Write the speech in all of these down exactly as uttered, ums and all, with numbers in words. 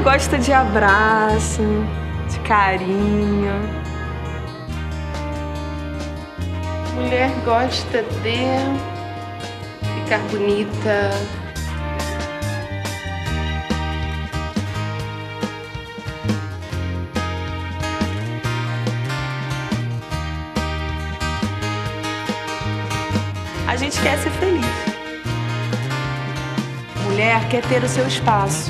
gosta de abraço, de carinho. Mulher gosta de ficar bonita. A gente quer ser feliz. Mulher quer ter o seu espaço.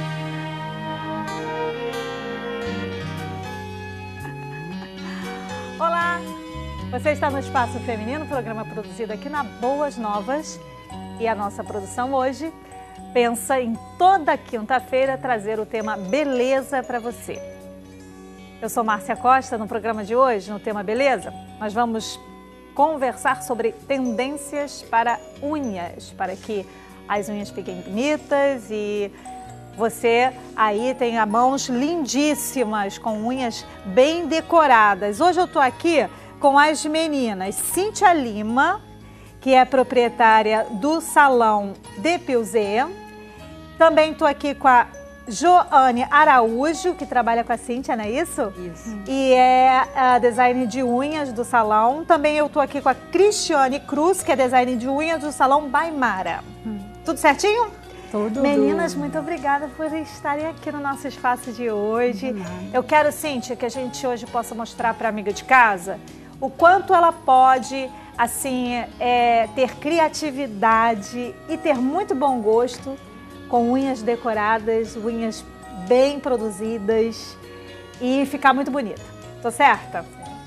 Olá! Você está no Espaço Feminino, programa produzido aqui na Boas Novas. E a nossa produção hoje pensa em toda quinta-feira trazer o tema beleza para você. Eu sou Márcia Costa, no programa de hoje, no tema beleza, nós vamos conversar sobre tendências para unhas, para que as unhas fiquem bonitas e você aí tenha mãos lindíssimas, com unhas bem decoradas. Hoje eu estou aqui com as meninas Cíntia Lima, que é proprietária do Salão de Pilzé. Também estou aqui com a Joane Araújo, que trabalha com a Cíntia, não é isso? Isso. E é a design de unhas do salão. Também eu estou aqui com a Cristiane Cruz, que é design de unhas do Salão Baimara. Hum. Tudo certinho? Tudo. Meninas, muito obrigada por estarem aqui no nosso espaço de hoje. Eu quero, Cíntia, que a gente hoje possa mostrar para a amiga de casa o quanto ela pode, assim, é, ter criatividade e ter muito bom gosto com unhas decoradas, unhas bem produzidas e ficar muito bonita. Tô certa?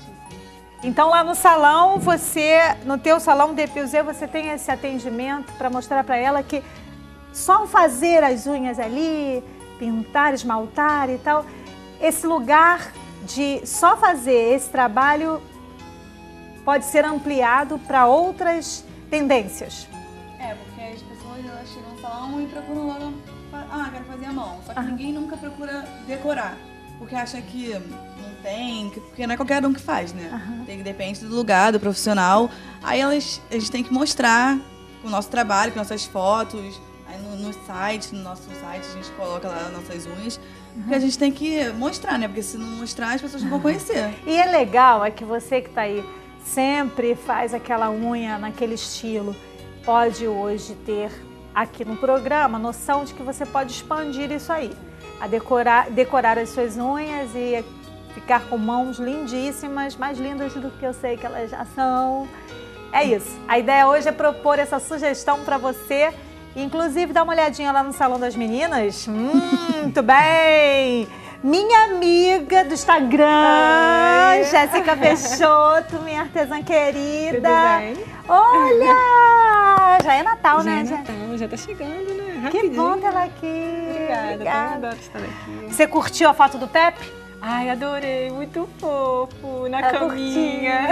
Então lá no salão, você, no teu salão de Pilzé, você tem esse atendimento para mostrar para ela que só fazer as unhas ali, pintar, esmaltar e tal, esse lugar de só fazer esse trabalho pode ser ampliado para outras tendências. É, porque as pessoas elas chegam no salão e procuram logo, ah, quero fazer a mão. Só que ah. ninguém nunca procura decorar, porque acha que não tem, porque não é qualquer um que faz, né? Uhum. Tem, depende do lugar, do profissional. Aí elas, a gente tem que mostrar o nosso trabalho, com nossas fotos, aí no, no site, no nosso site a gente coloca lá as nossas unhas, uhum. porque a gente tem que mostrar, né? Porque se não mostrar, as pessoas não vão conhecer. E é legal, é que você que tá aí sempre faz aquela unha naquele estilo, pode hoje ter aqui no programa noção de que você pode expandir isso aí, a decorar, decorar as suas unhas e ficar com mãos lindíssimas, mais lindas do que eu sei que elas já são. É isso. A ideia hoje é propor essa sugestão para você, inclusive dar uma olhadinha lá no Salão das Meninas. Hum, muito bem! Minha amiga do Instagram, Jéssica Peixoto, minha artesã querida. Tudo bem? Olha! Já é Natal, já né? É Natal, já tá chegando, né? Rapidinho. Que bom ter ela aqui. Obrigada, Obrigada. eu adoro estar aqui. Você curtiu a foto do Pepe? Ai, adorei, muito fofo, na Eu caminha.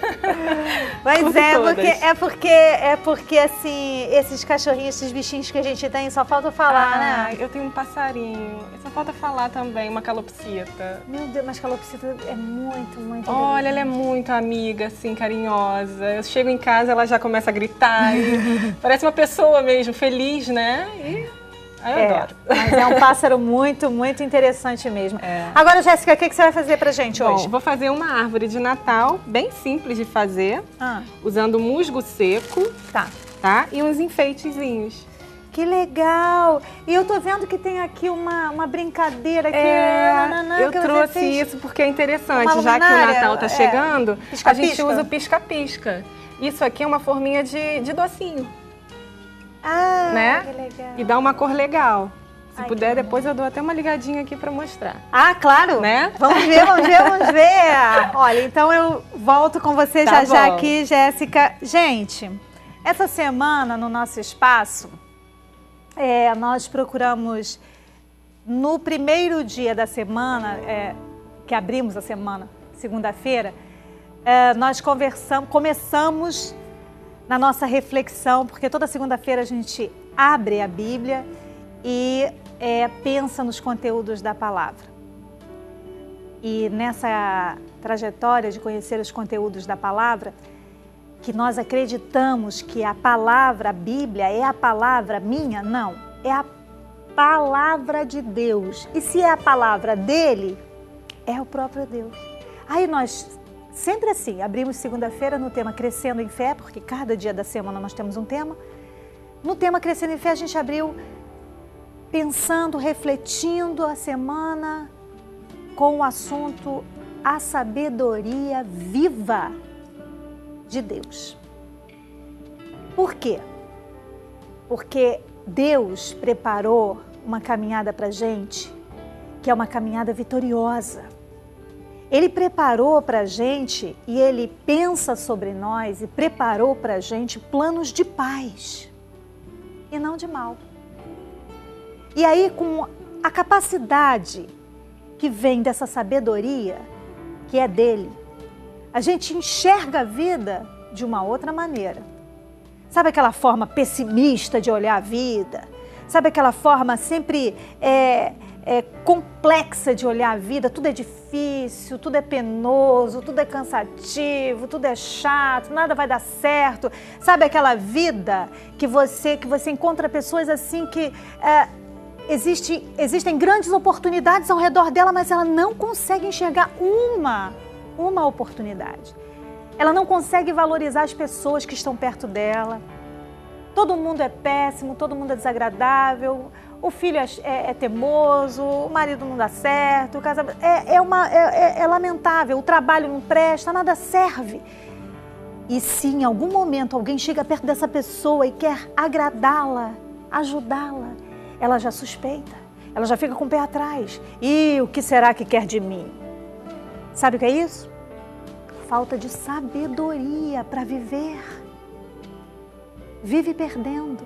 Mas é porque, é porque, é porque, assim, esses cachorrinhos, esses bichinhos que a gente tem, só falta falar, ah, né? Eu tenho um passarinho, só falta falar também, uma calopsita. Meu Deus, mas calopsita é muito, muito Olha, ela é muito amiga, assim, carinhosa. Eu chego em casa, ela já começa a gritar. E parece uma pessoa mesmo, feliz, né? E... Ah, eu é, adoro. Mas é um pássaro muito, muito interessante mesmo. É. Agora, Jéssica, o que, que você vai fazer pra gente Bom, hoje? Vou fazer uma árvore de Natal, bem simples de fazer, ah. usando musgo seco, tá. tá? E uns enfeitezinhos. Que legal! E eu tô vendo que tem aqui uma, uma brincadeira aqui. É, nananã, eu que trouxe fez. isso porque é interessante, Uma já que o luminária, Natal tá é. chegando, Pisca, a gente pisca. usa o pisca-pisca. Isso aqui é uma forminha de, de docinho, Ah, né? que legal. E dá uma cor legal. Se Ai, puder, depois eu dou até uma ligadinha aqui pra mostrar. Ah, claro! Né? Vamos ver, vamos ver, vamos ver! Olha, então eu volto com você Tá já já bom. aqui, Jéssica. Gente, essa semana no nosso espaço, é, nós procuramos, no primeiro dia da semana, é, que abrimos a semana, segunda-feira, é, nós conversamos, começamos na nossa reflexão, porque toda segunda-feira a gente abre a Bíblia e é, pensa nos conteúdos da palavra. E nessa trajetória de conhecer os conteúdos da palavra, que nós acreditamos que a palavra, a Bíblia, é a palavra minha? Não, é a palavra de Deus. E se é a palavra dele, é o próprio Deus. Aí nós, sempre assim, abrimos segunda-feira no tema Crescendo em Fé, porque cada dia da semana nós temos um tema. No tema Crescendo em Fé, a gente abriu pensando, refletindo a semana com o assunto a sabedoria viva de Deus. Por quê? Porque Deus preparou uma caminhada para a gente, que é uma caminhada vitoriosa. Ele preparou para a gente e Ele pensa sobre nós e preparou para a gente planos de paz e não de mal. E aí, com a capacidade que vem dessa sabedoria, que é dele, a gente enxerga a vida de uma outra maneira. Sabe aquela forma pessimista de olhar a vida? Sabe aquela forma sempre é, é, complexa de olhar a vida? Tudo é difícil, tudo é penoso, tudo é cansativo, tudo é chato, nada vai dar certo. Sabe aquela vida que você, que você encontra pessoas assim que... É, Existe, existem grandes oportunidades ao redor dela, mas ela não consegue enxergar uma, uma oportunidade. Ela não consegue valorizar as pessoas que estão perto dela. Todo mundo é péssimo, todo mundo é desagradável, o filho é, é, é teimoso, o marido não dá certo, o casamento é, é, uma, é, é, é lamentável, o trabalho não presta, nada serve. E se em algum momento alguém chega perto dessa pessoa e quer agradá-la, ajudá-la, ela já suspeita, ela já fica com o pé atrás. E o que será que quer de mim? Sabe o que é isso? Falta de sabedoria para viver. Vive perdendo.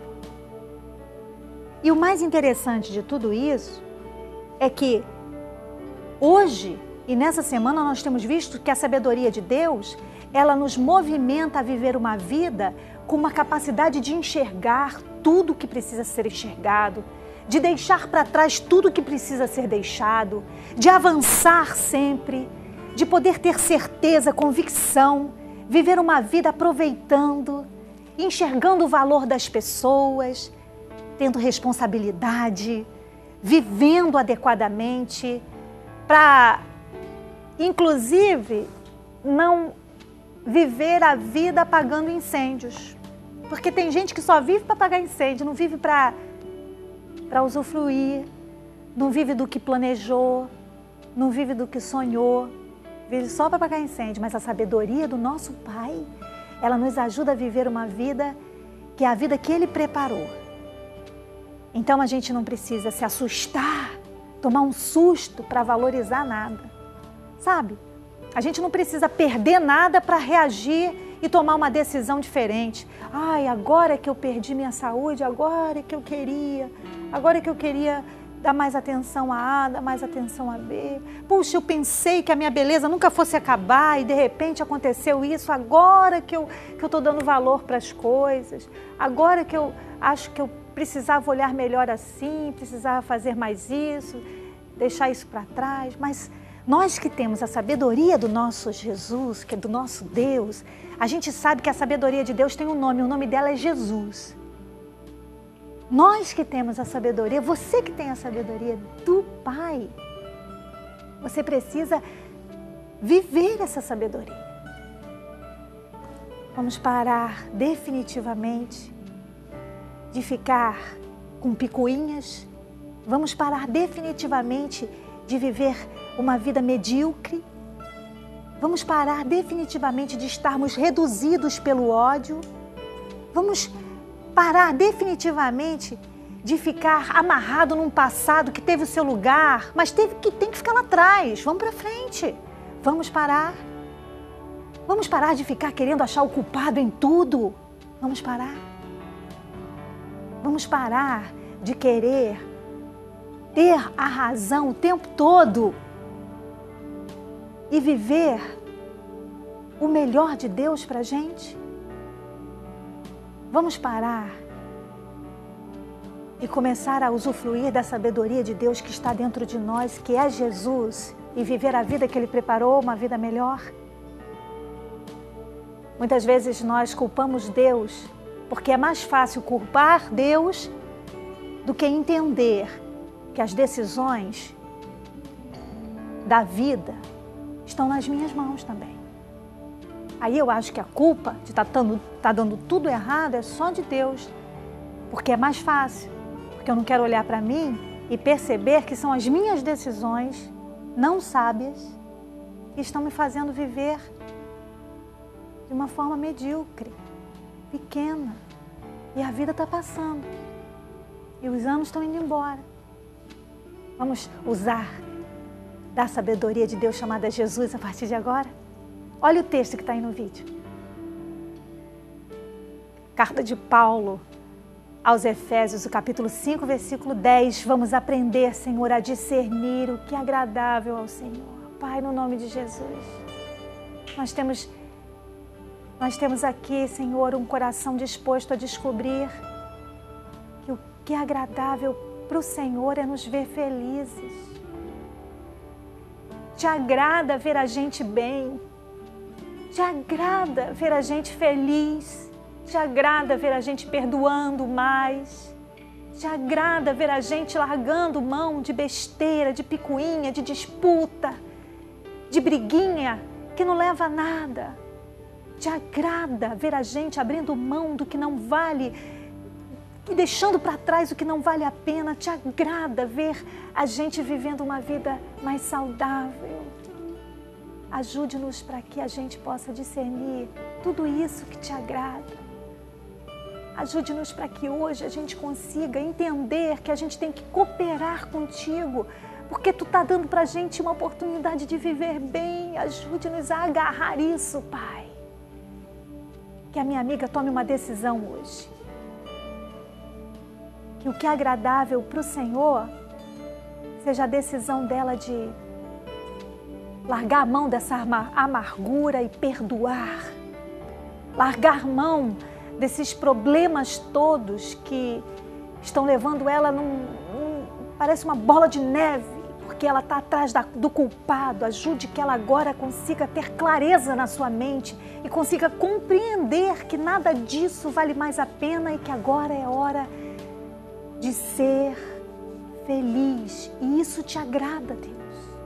E o mais interessante de tudo isso é que hoje e nessa semana nós temos visto que a sabedoria de Deus, ela nos movimenta a viver uma vida com uma capacidade de enxergar tudo que precisa ser enxergado, de deixar para trás tudo que precisa ser deixado, de avançar sempre, de poder ter certeza, convicção, viver uma vida aproveitando, enxergando o valor das pessoas, tendo responsabilidade, vivendo adequadamente, para, inclusive, não viver a vida apagando incêndios. Porque tem gente que só vive para apagar incêndio, não vive para para usufruir, não vive do que planejou, não vive do que sonhou, vive só para apagar incêndio. Mas a sabedoria do nosso Pai, ela nos ajuda a viver uma vida que é a vida que Ele preparou. Então a gente não precisa se assustar, tomar um susto para valorizar nada, sabe? A gente não precisa perder nada para reagir e tomar uma decisão diferente. Ai, agora que eu perdi minha saúde, agora que eu queria, agora que eu queria dar mais atenção a A, dar mais atenção a B. Puxa, eu pensei que a minha beleza nunca fosse acabar e de repente aconteceu isso, agora que eu que eu tô dando valor para as coisas, agora que eu acho que eu precisava olhar melhor assim, precisava fazer mais isso, deixar isso para trás. Mas nós que temos a sabedoria do nosso Jesus, que é do nosso Deus, a gente sabe que a sabedoria de Deus tem um nome, o nome dela é Jesus. Nós que temos a sabedoria, você que tem a sabedoria do Pai, você precisa viver essa sabedoria. Vamos parar definitivamente de ficar com picuinhas, vamos parar definitivamente de viver uma vida medíocre, vamos parar definitivamente de estarmos reduzidos pelo ódio, vamos parar definitivamente de ficar amarrado num passado que teve o seu lugar, mas teve que, tem que ficar lá atrás. Vamos para frente, vamos parar. Vamos parar de ficar querendo achar o culpado em tudo. Vamos parar. Vamos parar de querer ter a razão o tempo todo e viver o melhor de Deus para a gente. Vamos parar e começar a usufruir da sabedoria de Deus que está dentro de nós, que é Jesus, e viver a vida que Ele preparou, uma vida melhor. Muitas vezes nós culpamos Deus, porque é mais fácil culpar Deus do que entender que as decisões da vida estão nas minhas mãos também. Aí eu acho que a culpa de estar tá dando, tá dando tudo errado é só de Deus, porque é mais fácil, porque eu não quero olhar para mim e perceber que são as minhas decisões não sábias que estão me fazendo viver de uma forma medíocre, pequena. E a vida está passando. E os anos estão indo embora. Vamos usar da sabedoria de Deus chamada Jesus a partir de agora? Olha o texto que está aí no vídeo. Carta de Paulo aos Efésios, o capítulo cinco, versículo dez. Vamos aprender, Senhor, a discernir o que é agradável ao Senhor. Pai, no nome de Jesus, nós temos, nós temos aqui, Senhor, um coração disposto a descobrir que o que é agradável para o Senhor é nos ver felizes. Te agrada ver a gente bem. Te agrada ver a gente feliz. Te agrada ver a gente perdoando mais. Te agrada ver a gente largando mão de besteira, de picuinha, de disputa, de briguinha que não leva a nada. Te agrada ver a gente abrindo mão do que não vale e deixando para trás o que não vale a pena. Te agrada ver a gente vivendo uma vida mais saudável. Ajude-nos para que a gente possa discernir tudo isso que te agrada. Ajude-nos para que hoje a gente consiga entender que a gente tem que cooperar contigo, porque tu está dando para a gente uma oportunidade de viver bem. Ajude-nos a agarrar isso, Pai. Que a minha amiga tome uma decisão hoje. Que o que é agradável para o Senhor seja a decisão dela de largar a mão dessa amargura e perdoar. Largar mão desses problemas todos que estão levando ela num, num parece uma bola de neve, porque ela está atrás da, do culpado. Ajude que ela agora consiga ter clareza na sua mente e consiga compreender que nada disso vale mais a pena e que agora é hora de ser feliz. E isso te agrada, Deus.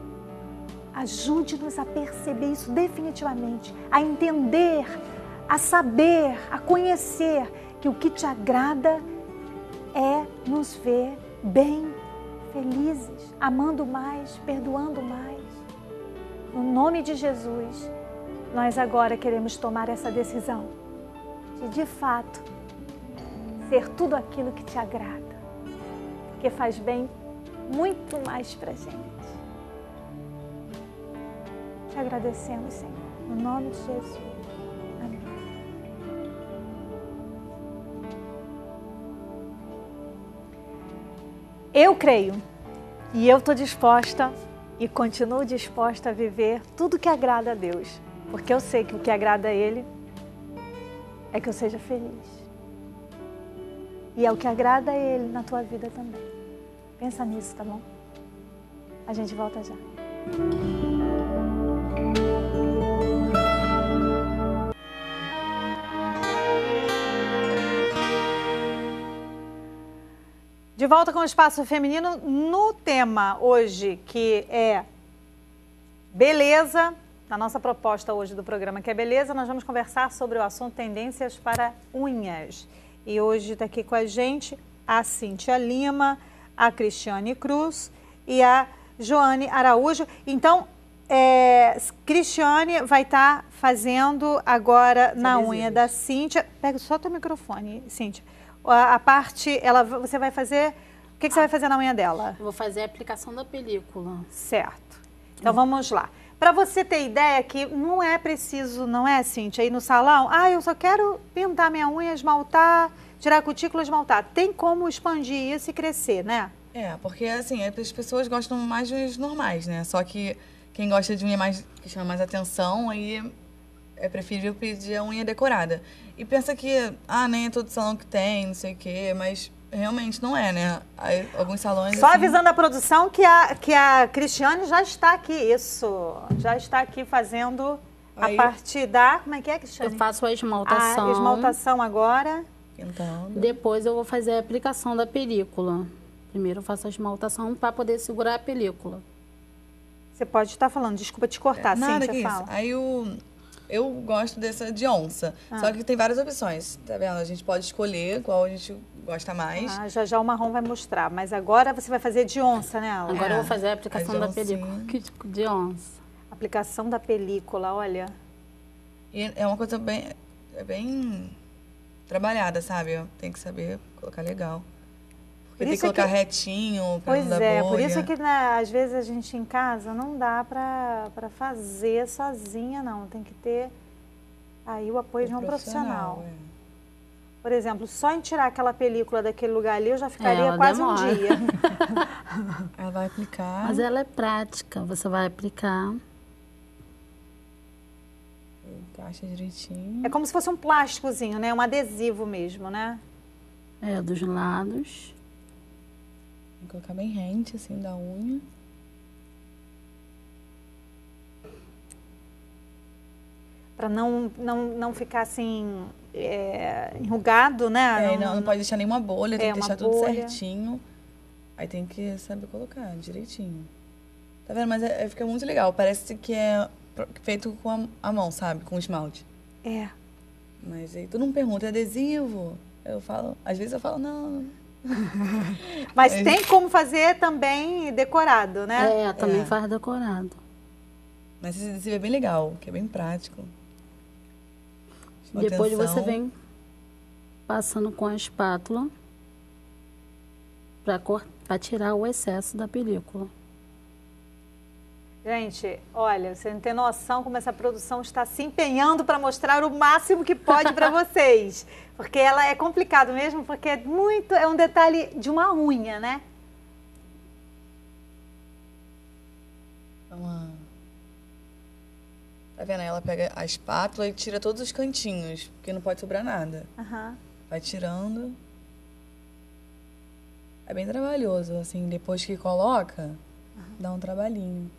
Ajude-nos a perceber isso definitivamente, a entender, a saber, a conhecer que o que te agrada é nos ver bem, felizes, amando mais, perdoando mais. No nome de Jesus, nós agora queremos tomar essa decisão de, de fato, ser tudo aquilo que te agrada, porque faz bem muito mais pra gente. Te agradecemos, Senhor, no nome de Jesus. Amém. Eu creio e eu estou disposta e continuo disposta a viver tudo que agrada a Deus, porque eu sei que o que agrada a Ele é que eu seja feliz. E é o que agrada a Ele na tua vida também. Pensa nisso, tá bom? A gente volta já. De volta com o Espaço Feminino no tema hoje, que é beleza. Na nossa proposta hoje do programa, que é beleza, nós vamos conversar sobre o assunto tendências para unhas. E hoje está aqui com a gente a Cíntia Lima, a Cristiane Cruz e a Joane Araújo. Então, é, Cristiane vai estar tá fazendo agora na unha da Cíntia. Pega só teu microfone, Cíntia. A, a parte, ela, você vai fazer... O que, que você vai fazer na unha dela? Vou fazer a aplicação da película. Certo. Então, hum. vamos lá. Para você ter ideia que não é preciso, não é, Cíntia, ir no salão, ah, eu só quero pintar minha unha, esmaltar, tirar a cutícula, esmaltar. Tem como expandir isso e crescer, né? É, porque assim, as pessoas gostam mais de unhas normais, né? Só que quem gosta de unha mais, que chama mais atenção, aí é preferível pedir a unha decorada. E pensa que, ah, nem é todo salão que tem, não sei o quê, mas realmente não é, né? Aí, alguns salões... Só assim... avisando a produção que a, que a Cristiane já está aqui, isso, já está aqui fazendo aí... a parte da... Como é que é, Cristiane? Eu faço a esmaltação. A esmaltação agora. Então... Depois eu vou fazer a aplicação da película. Primeiro eu faço a esmaltação para poder segurar a película. Você pode estar falando, desculpa te cortar, É, nada Cíntia, que fala. isso. Aí o... Eu gosto dessa de onça. Ah. Só que tem várias opções, tá vendo? A gente pode escolher qual a gente gosta mais. Ah, já já o marrom vai mostrar, mas agora você vai fazer de onça, né? Ela? Agora É, eu vou fazer a a aplicação de da oncinha. película que de- de onça. Aplicação da película, olha. E é uma coisa bem, é bem trabalhada, sabe? Tem que saber colocar legal. Porque tem que isso é colocar que- retinho, pra Pois não dar é, bolha. por isso é que né, às vezes a gente em casa não dá pra, pra fazer sozinha, não. Tem que ter aí o apoio de um profissional. é. Por exemplo, só em tirar aquela película daquele lugar ali, eu já ficaria Ela quase um demora. dia. Ela vai aplicar. Mas ela é prática, você vai aplicar. Encaixa direitinho. É como se fosse um plásticozinho, né? Um adesivo mesmo, né? É, dos lados. Tem que colocar bem rente, assim, da unha. Para não, não, não ficar assim, é, enrugado, né? É, não, não pode deixar nenhuma bolha, tem É, que uma deixar tudo bolha. certinho. Aí tem que saber colocar direitinho. Tá vendo? Mas é, é- fica muito legal. Parece que é pro- feito com a, a mão, sabe? Com esmalte. É. Mas aí todo mundo pergunta, é adesivo? Eu falo, às vezes eu falo, não. Mas É. tem como fazer também decorado, né? É, também É. faz decorado. Mas esse adesivo é bem legal, que é bem prático. Chama Depois atenção. você vem passando com a espátula para tirar o excesso da película. Gente, olha, você não tem noção como essa produção está se empenhando para mostrar o máximo que pode para vocês. Porque ela é complicado mesmo, porque é muito, é um detalhe de uma unha, né? Uma... Tá vendo? Aí ela pega a espátula e tira todos os cantinhos, porque não pode sobrar nada. Aham. Vai tirando. É bem trabalhoso, assim, depois que coloca, dá um trabalhinho.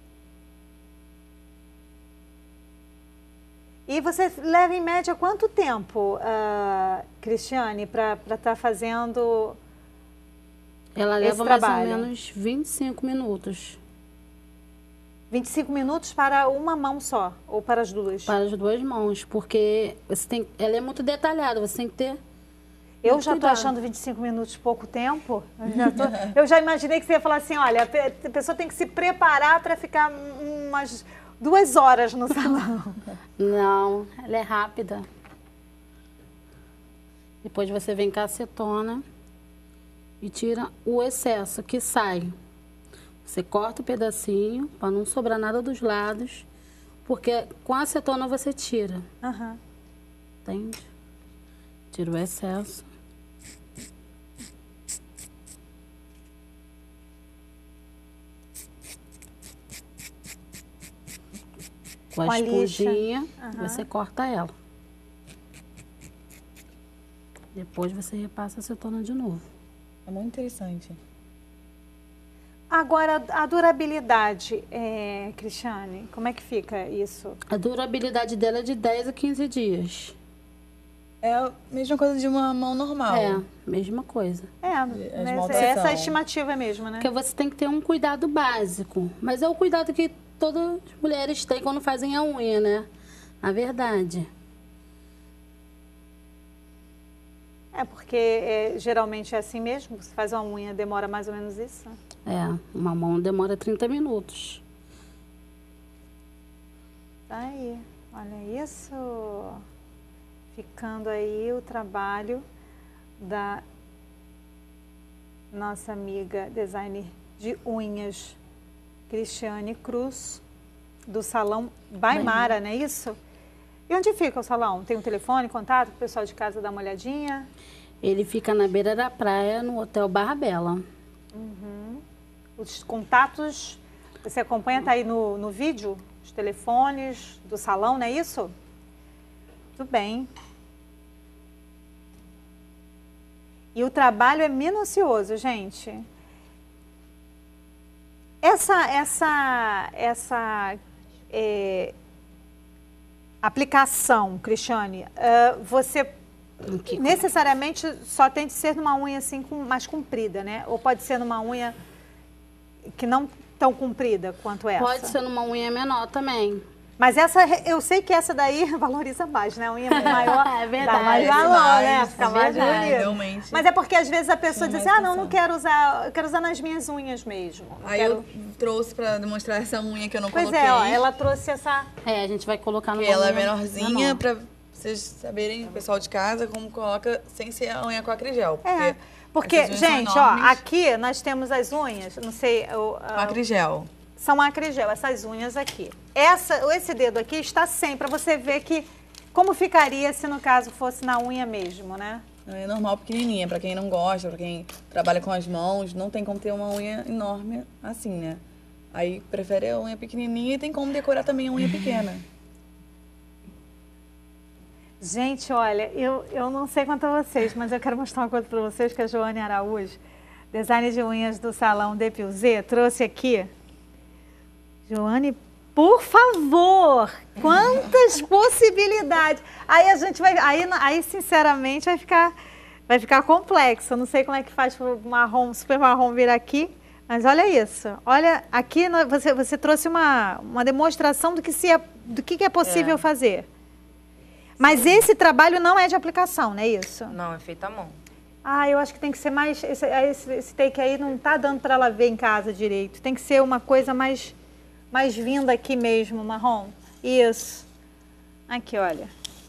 E você leva em média quanto tempo, ah, Cristiane, para estar fazendo... Ela Esse leva mais trabalho. ou menos vinte e cinco minutos vinte e cinco minutos para uma mão só, ou para as duas? para as duas mãos, porque você tem, ela é muito detalhada, você tem que ter Eu muito já estou cuidado. achando vinte e cinco minutos pouco tempo. Eu já, tô- eu já imaginei que você ia falar assim, olha, a pe- a pessoa tem que se preparar para ficar umas duas horas no salão. Não, ela é rápida. Depois você vem com a acetona e tira o excesso que sai. Você corta o pedacinho para não sobrar nada dos lados, porque com a acetona você tira, Aham. entende? Tira o excesso. Com Com a a lixa. esponjinha, Aham. você corta ela. Depois você repassa a acetona de novo. É muito interessante. Agora, a durabilidade, é, Cristiane, como é que fica isso? A durabilidade dela é de dez a quinze dias. É a mesma coisa de uma mão normal. É, mesma coisa. É, né, esmaltação. essa é a estimativa mesmo, né? Porque você tem que ter um cuidado básico. Mas é o cuidado que todas as mulheres têm quando fazem a unha, né? Na verdade. É porque é, geralmente é assim mesmo, você faz uma unha, demora mais ou menos isso. É, uma mão demora trinta minutos. Tá aí, olha isso. Ficando aí o trabalho da nossa amiga designer de unhas, Cristiane Cruz, do Salão Baimara, não é isso? E onde fica o salão? Tem um telefone, contato, para o pessoal de casa dar uma olhadinha? Ele fica na beira da praia, no Hotel Barra Bela. Os contatos, você acompanha, tá aí no, no vídeo, os telefones do salão, não é isso? Tudo bem. E o trabalho é minucioso, gente. Essa, essa, essa é, aplicação, Cristiane, ah, você Aqui. Necessariamente só tem de ser numa unha assim com, mais comprida, né? Ou pode ser numa unha que não tão comprida quanto essa? Pode ser numa unha menor também. Mas essa, eu sei que essa daí valoriza mais, né? A unha maior É verdade. dá mais É valor, mais, né? Fica é mais verdade, bonito. realmente. Mas é porque às vezes a pessoa Chama diz mais assim, ah, não, não atenção. quero usar, eu quero usar nas minhas unhas mesmo. Eu Aí quero... eu trouxe pra demonstrar essa unha que eu não Pois coloquei. é, ó, ela trouxe essa... É, a gente vai colocar no Que ela é menorzinha, pra vocês saberem, o pessoal de casa, como coloca sem ser a unha com acrigel. É, porque, essas unhas são gente, ó, enormes. aqui nós temos as unhas, não sei... o- Com a- acrigel. são acrigel, essas unhas aqui. Essa, esse dedo aqui está sem, para você ver que como ficaria se no caso fosse na unha mesmo, né? É normal pequenininha, pra quem não gosta, pra quem trabalha com as mãos, não tem como ter uma unha enorme assim, né? Aí prefere a unha pequenininha e tem como decorar também a unha pequena. Gente, olha, eu, eu não sei quanto a vocês, mas eu quero mostrar uma coisa para vocês que a Joane Araújo, design de unhas do salão Depuzê, trouxe aqui. Joane, por favor, quantas possibilidades. Aí a gente vai, aí, aí sinceramente vai ficar, vai ficar complexo. Eu não sei como é que faz para o marrom, super marrom vir aqui, mas olha isso. Olha, aqui no- você, você trouxe uma, uma demonstração do que, se é, do que, que é possível É. fazer. Mas esse trabalho não é de aplicação, não é isso? Não, é feito à mão. Ah, eu acho que tem que ser mais... Esse, esse, esse take aí não tá dando para ela ver em casa direito. Tem que ser uma coisa mais, mais vinda aqui mesmo, marrom. Isso. Aqui, olha.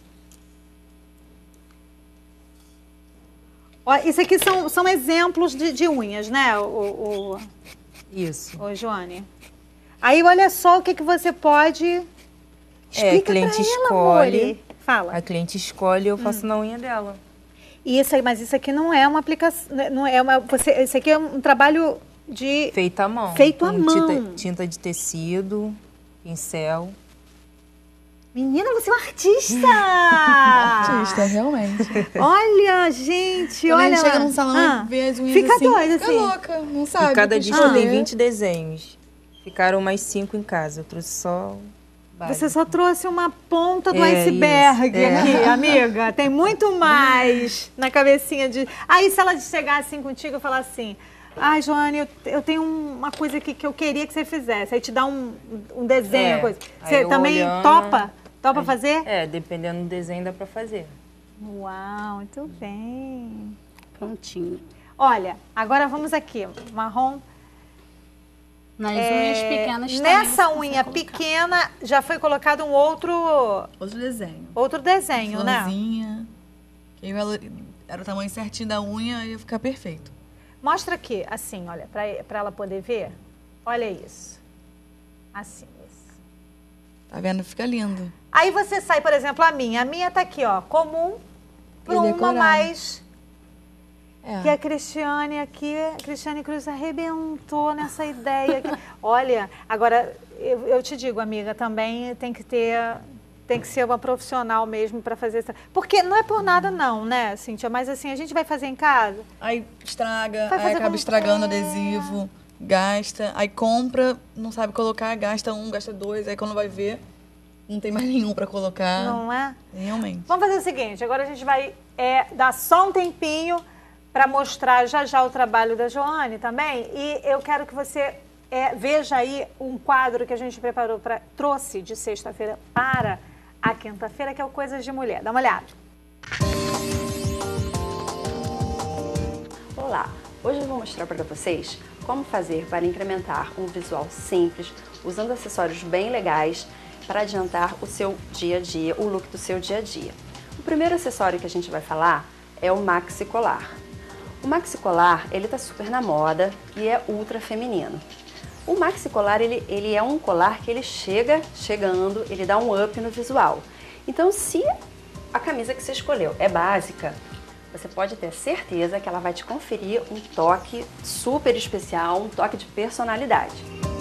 Ó, isso aqui são, são exemplos de, de unhas, né, o, o, Isso. o Joane? Aí, olha só o que, que você pode... É, a Explica cliente pra ela, escolhe. amore. Fala. A cliente escolhe e eu Hum. faço na unha dela. Isso aí, mas isso aqui não é uma aplicação, não é uma, você, isso aqui é um trabalho de Feito à mão. Feito à Com mão. Tinta, tinta de tecido, pincel. Menina, você é uma artista! Artista, realmente. Olha, gente, Quando a olha. gente chega num salão Ah, e vê as unhas fica assim, doida, fica assim. louca, não sabe. E cada o que disco tem escolher. vinte desenhos. Ficaram mais cinco em casa. Eu trouxe só... vários. Você só trouxe uma ponta do É, iceberg isso, é. aqui, amiga. Tem muito mais na cabecinha de... Aí se ela chegar assim contigo e falar assim, ai, Joane, eu, eu tenho uma coisa aqui que eu queria que você fizesse. Aí te dá um, um desenho, É, uma coisa. aí Você eu também olhando, topa? Topa aí- fazer? É, dependendo do desenho dá pra fazer. Uau, muito bem. Prontinho. Olha, agora vamos aqui, marrom. Nas É, unhas pequenas também nessa você unha consegue colocar. pequena já foi colocado um outro, Outro desenho. outro desenho, né? Florzinha. Que aí valor- era o tamanho certinho da unha e ia ficar perfeito. Mostra aqui, assim, olha, para ela poder ver. Olha isso. Assim, isso. Tá vendo? Fica lindo. Aí você sai, por exemplo, a minha. A minha tá aqui, ó, comum para E uma decorada. mais... É. Que a Cristiane aqui, a Cristiane Cruz arrebentou nessa ideia aqui. Olha, agora, eu, eu te digo, amiga, também tem que ter... Tem que ser uma profissional mesmo para fazer isso. Porque não é por nada não, né, Cíntia? Mas assim, a gente vai fazer em casa. Aí estraga, Vai aí fazer acaba como- estragando o É. adesivo, gasta, aí compra, não sabe colocar, gasta um, gasta dois, aí quando vai ver, não tem mais nenhum pra colocar. Não é? Realmente. Vamos fazer o seguinte, agora a gente vai é, dar só um tempinho para mostrar já já o trabalho da Joane também. E eu quero que você é, veja aí um quadro que a gente preparou, pra, trouxe de sexta-feira para a quinta-feira, que é o Coisas de Mulher. Dá uma olhada. Olá, hoje eu vou mostrar para vocês como fazer para incrementar um visual simples, usando acessórios bem legais para adiantar o seu dia a dia, o look do seu dia a dia. O primeiro acessório que a gente vai falar é o maxi colar. O maxi colar, ele tá super na moda e é ultra feminino. O maxi colar, ele, ele é um colar que ele chega chegando, ele dá um up no visual. Então, se a camisa que você escolheu é básica, você pode ter certeza que ela vai te conferir um toque super especial, um toque de personalidade.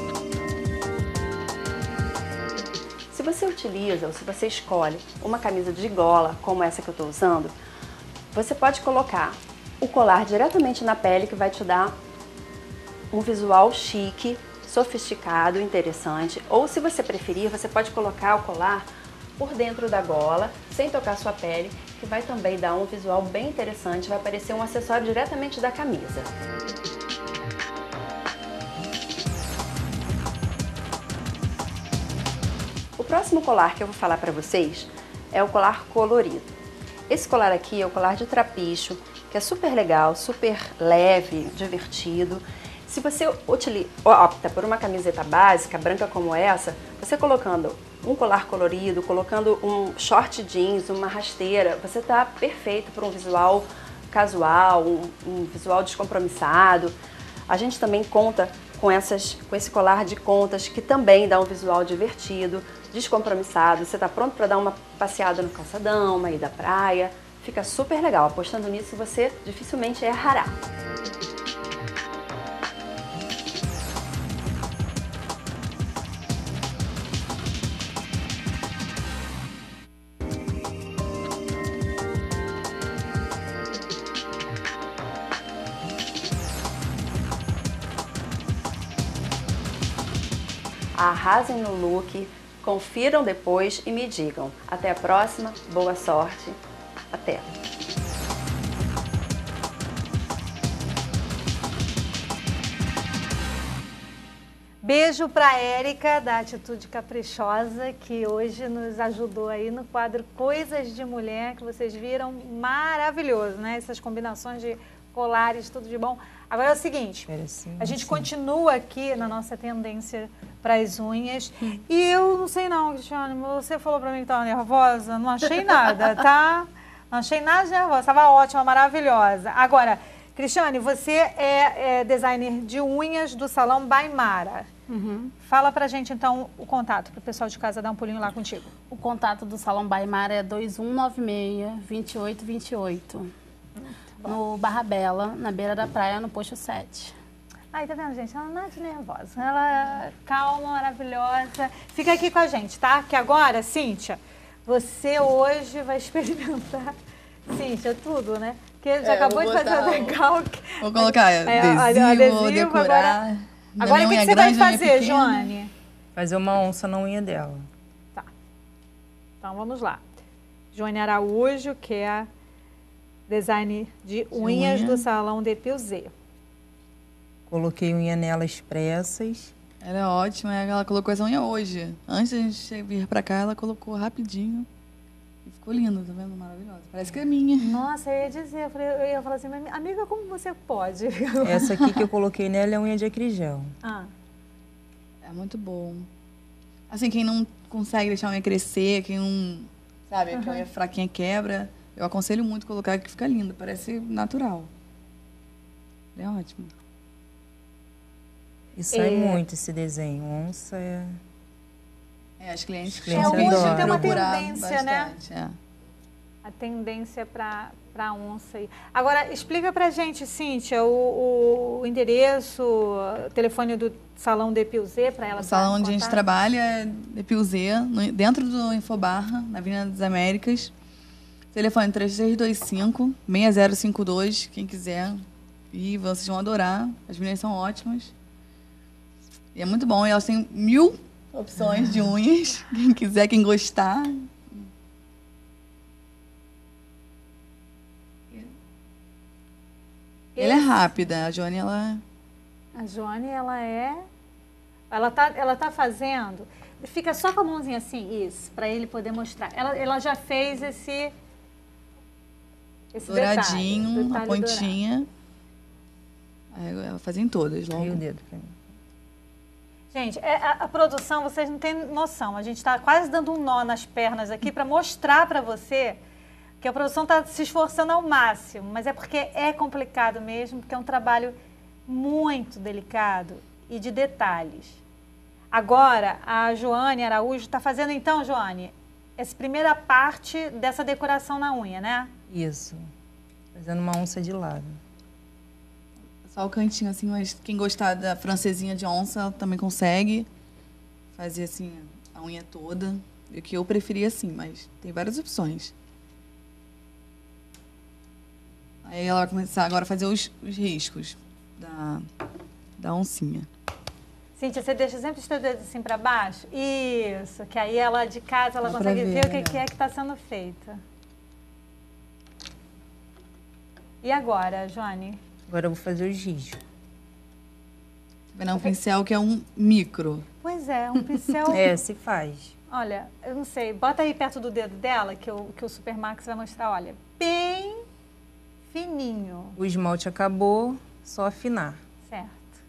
Se você utiliza ou se você escolhe uma camisa de gola, como essa que eu estou usando, você pode colocar o colar diretamente na pele, que vai te dar um visual chique, sofisticado, interessante. Ou se você preferir, você pode colocar o colar por dentro da gola, sem tocar sua pele, que vai também dar um visual bem interessante, vai parecer um acessório diretamente da camisa. O próximo colar que eu vou falar para vocês é o colar colorido. Esse colar aqui é o colar de trapicho, que é super legal, super leve, divertido. Se você utiliza, opta por uma camiseta básica, branca como essa, você colocando um colar colorido, colocando um short jeans, uma rasteira, você está perfeito para um visual casual, um, um visual descompromissado. A gente também conta com, essas, com esse colar de contas que também dá um visual divertido, descompromissado. Você está pronto para dar uma passeada no calçadão, uma ida à praia. Fica super legal. Apostando nisso, você dificilmente errará. Arrasem no look, confiram depois e me digam. Até a próxima, boa sorte, até! Beijo para Érica, da Atitude Caprichosa, que hoje nos ajudou aí no quadro Coisas de Mulher, que vocês viram, maravilhoso, né? Essas combinações de colares, tudo de bom. Agora é o seguinte, Sim, a gente sim. continua aqui na nossa tendência para as unhas. Hum. E eu não sei não, Cristiane, você falou para mim que estava nervosa, não achei nada, tá? Não achei nada de nervosa, estava ótima, maravilhosa. Agora, Cristiane, você é, é designer de unhas do Salão Baimara. Uhum. Fala pra gente então o contato, para o pessoal de casa dar um pulinho lá contigo. O contato do Salão Baimara é dois um nove seis, dois oito dois oito. No Barra Bela, na beira da praia, no posto sete. Aí, tá vendo, gente? Ela não é de nervosa. Ela é calma, maravilhosa. Fica aqui com a gente, tá? Que agora, Cíntia, você hoje vai experimentar, Cíntia, tudo, né? Porque já É, acabou de fazer o decalque. Vou colocar É, adesivo, adesivo, decorar. Agora, agora o que, que você vai fazer, Joane? Fazer uma onça na unha dela. Tá. Então, vamos lá. Joane Araújo, que é a design de unhas unha. do Salão Depilzê. Coloquei unha nela expressas. Ela é ótima, ela colocou essa unha hoje. Antes de a gente vir pra cá, ela colocou rapidinho. E ficou lindo, tá vendo? Maravilhosa. Parece que é minha. Nossa, eu ia dizer, eu, falei, eu ia falar assim, mas, amiga, como você pode? Essa aqui que eu coloquei nela é unha de acrigel. Ah. É muito bom. Assim, quem não consegue deixar a unha crescer, quem não, sabe, Uhum. que a unha fraquinha quebra, eu aconselho muito colocar que fica linda, parece natural. É ótimo. E sai É. muito esse desenho. Onça é... É, as clientes Os É, clientes hoje adoram. tem uma procurar tendência, né? bastante, é. A tendência para a onça aí. Agora, explica pra gente, Cíntia, o, o endereço, o telefone do Salão Depilzê para ela. O salão onde a gente contar? trabalha é Depilzê, no- dentro do Infobarra, na Avenida das Américas. Telefone três três dois cinco, seis zero cinco dois, quem quiser. E vocês vão adorar. As meninas são ótimas. E é muito bom. E elas têm mil opções de unhas. Quem quiser, quem gostar. Ela é rápida. A Joane, ela... A Joane, ela é... Ela tá, ela tá fazendo... Fica só com a mãozinha assim, isso, para ele poder mostrar. Ela, ela já fez esse... esse douradinho, detalhe, a detalhe pontinha. Aí ela fazia em todas, logo. E o dedo pra mim. Gente, é, a, a produção, vocês não têm noção. A gente está quase dando um nó nas pernas aqui para mostrar para você que a produção está se esforçando ao máximo. Mas é porque é complicado mesmo, porque é um trabalho muito delicado e de detalhes. Agora, a Joane Araújo está fazendo então, Joane, essa primeira parte dessa decoração na unha, né? Isso. Fazendo uma onça de lado. Só o cantinho, assim, mas quem gostar da francesinha de onça também consegue fazer, assim, a unha toda. O que eu preferia, assim, mas tem várias opções. Aí ela vai começar agora a fazer os, os riscos da, da oncinha. Cíntia, você deixa sempre os teus dedos assim para baixo? Isso, que aí ela de casa ela Dá consegue pra ver, ver, o que, né? que é que está sendo feito. E agora, Joane? Agora eu vou fazer o giz. Vai dar um pincel que é um micro. Pois é, um pincel... É, se faz. Olha, eu não sei, bota aí perto do dedo dela, que o, que o Supermax vai mostrar, olha, bem fininho. O esmalte acabou, só afinar. Certo.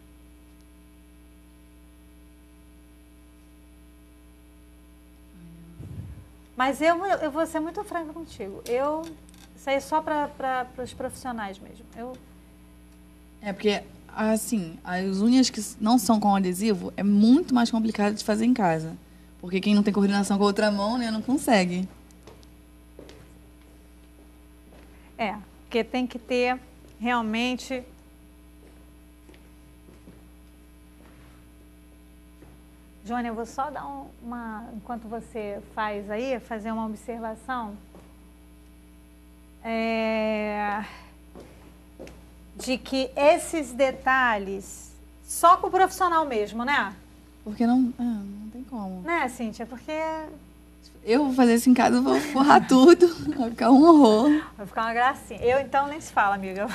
Mas eu, eu vou ser muito franca contigo. Eu, isso aí é só para os profissionais mesmo. Eu... É porque, assim, as unhas que não são com adesivo é muito mais complicado de fazer em casa. Porque quem não tem coordenação com a outra mão, né, não consegue. É, porque tem que ter realmente... Joane, eu vou só dar um, uma... Enquanto você faz aí, fazer uma observação. É, de que esses detalhes, só com o profissional mesmo, né? Porque não, ah, não tem como. Né, Cíntia? Porque... Eu vou fazer isso em casa, eu vou forrar tudo, vai ficar um horror. Vai ficar uma gracinha. Eu, então, nem se fala, amiga.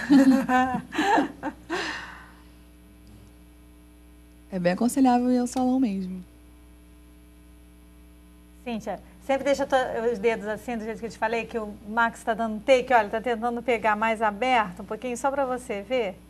É bem aconselhável ir ao salão mesmo. Cíntia, sempre deixa os dedos assim, do jeito que eu te falei, que o Max está dando take, olha, está tentando pegar mais aberto um pouquinho, só para você ver.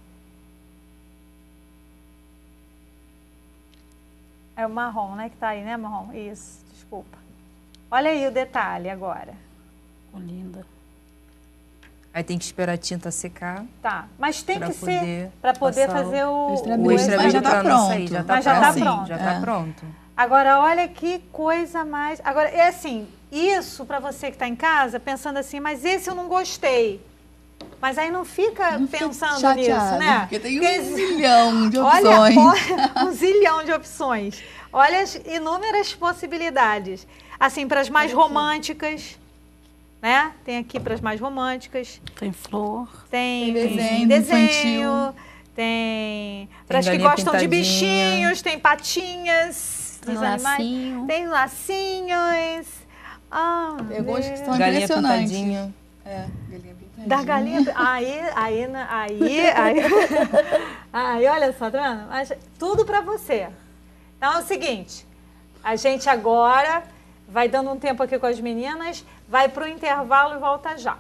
É o marrom, né, que tá aí, né, marrom? Isso, desculpa. Olha aí o detalhe agora. Ficou linda. Aí tem que esperar a tinta secar. Tá, mas tem pra que poder ser para poder passar fazer o... o extra O brilho. extra Mas já brilho tá pra não pronto. sair, já tá Mas já tá pronto. pronto. Já tá É. pronto. Agora, olha que coisa mais... Agora, é assim, isso para você que está em casa, pensando assim, mas esse eu não gostei. Mas aí não fica Não fica pensando chateada, nisso, né? Porque tem Porque um esse- zilhão de Olha, opções. olha, um zilhão de opções. Olha as inúmeras possibilidades. Assim, para as mais românticas, né? Tem aqui para as mais românticas. Tem flor. Tem, Tem desenho desenho, infantil. tem para as que galinha gostam de pintadinha. bichinhos, tem patinhas Tem dos animais, lacinho. tem lacinhos. Ah, Eu gosto que são Galinha impressionantes. pintadinha. É, galinha pintadinha. da galinha. Aí, aí, na- aí, aí, aí, olha só, tá vendo? Mas tudo para você. Então é o seguinte, a gente agora vai dando um tempo aqui com as meninas, vai pro intervalo e volta já.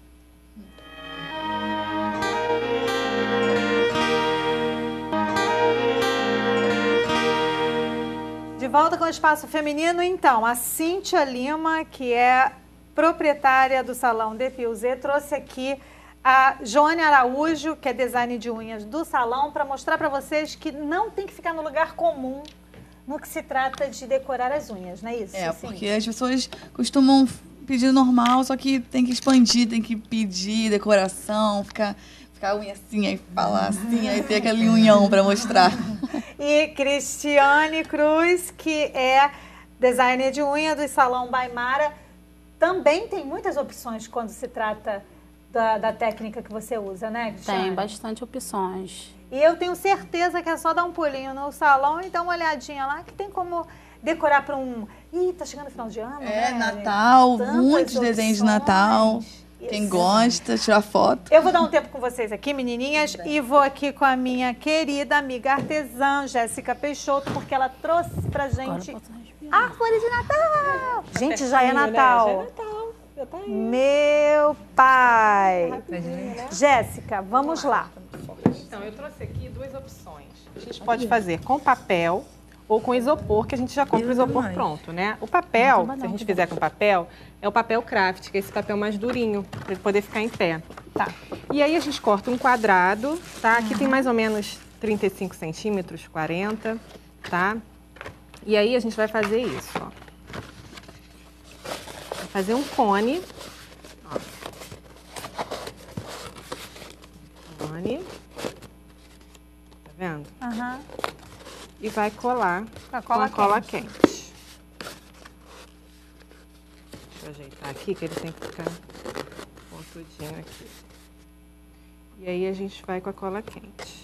De volta com o Espaço Feminino, então, a Cíntia Lima, que é proprietária do Salão Depilzê, trouxe aqui a Joane Araújo, que é design de unhas do salão, para mostrar para vocês que não tem que ficar no lugar comum no que se trata de decorar as unhas, não é isso? É, Cíntia? porque as pessoas costumam pedir normal, só que tem que expandir, tem que pedir decoração, ficar, ficar a unha assim, aí falar assim, aí ter aquele unhão para mostrar. E Cristiane Cruz, que é designer de unha do Salão Baimara, também tem muitas opções quando se trata da, da técnica que você usa, né, Cristiane? Tem bastante opções. E eu tenho certeza que é só dar um pulinho no salão e dar uma olhadinha lá, que tem como decorar para um... Ih, tá chegando o final de ano, É, né? Natal, Tantas muitos desenhos de opções. Natal. Quem Isso. gosta, tirar foto. Eu vou dar um tempo com vocês aqui, menininhas, e vou aqui com a minha querida amiga artesã, Jéssica Peixoto, porque ela trouxe pra gente Agora eu posso respirar. árvore de Natal! Gente, já é Pertinho, né? Natal. Já é Natal. Já tá aí. Meu pai! Rapidinho, né? Jéssica, vamos lá. Então, eu trouxe aqui duas opções. A gente pode fazer com papel ou com isopor, que a gente já compra o isopor pronto, né? O papel, se a gente fizer com papel, é o papel craft, que é esse papel mais durinho, para ele poder ficar em pé. Tá. E aí a gente corta um quadrado, tá? Aqui tem mais ou menos trinta e cinco centímetros, quarenta, tá? E aí a gente vai fazer isso, ó. Vai fazer um cone. Ó. Cone. Tá vendo? Aham. E vai colar Com a com cola a cola quente. quente. Deixa eu ajeitar aqui, que ele tem que ficar pontudinho aqui. E aí a gente vai com a cola quente.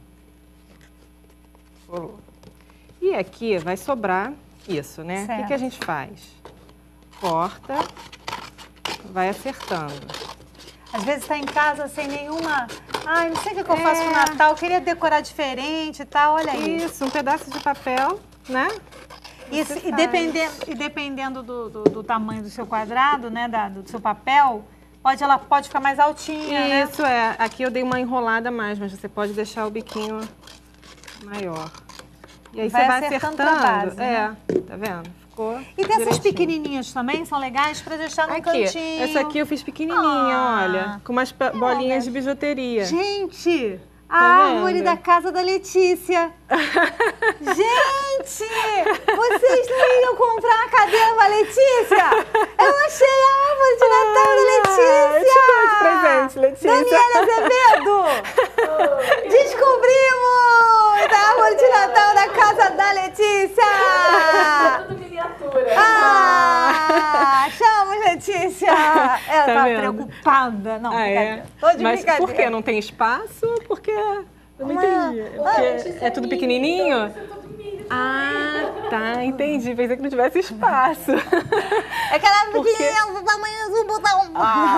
Colou. E aqui vai sobrar isso, né? O que, Certo. que a gente faz? Corta, vai acertando. Às vezes está em casa sem nenhuma... Ai, não sei o que, que eu faço no Natal, eu queria decorar diferente e tal, olha aí. Isso, um pedaço de papel, né? Isso, e, dependendo, e dependendo do, do, do tamanho do seu quadrado, né, da, do seu papel, pode, ela pode ficar mais altinha, Isso, né? é. Aqui eu dei uma enrolada a mais, mas você pode deixar o biquinho maior. E aí vai você vai acertando acertando. pra base, é, né? tá vendo? Ficou E dessas direitinho. pequenininhas também são legais para deixar no Aqui, cantinho. essa aqui eu fiz pequenininha, Ah, olha, com umas bolinhas de bijuteria. Gente, a Tá árvore vendo? da casa da Letícia. Gente, vocês não iam comprar uma cadeira pra Letícia? Eu achei a árvore de Natal da Letícia. eu te dou de presente, Letícia. Daniela Azevedo. Descobrimos a árvore de Natal da casa da Letícia. Tudo miniatura. Ah, chama, Letícia. Ela Tá tá vendo? preocupada. Não, Ah, é? brincadeira. Tô de Mas brincadeira. por que? Não tem espaço? Porque... Eu não Mas- entendi. É porque é tudo pequenininho? Ah, tá, entendi. Pensei que não tivesse espaço. É que ela é Porque- pequenininha, do tamanho do botão.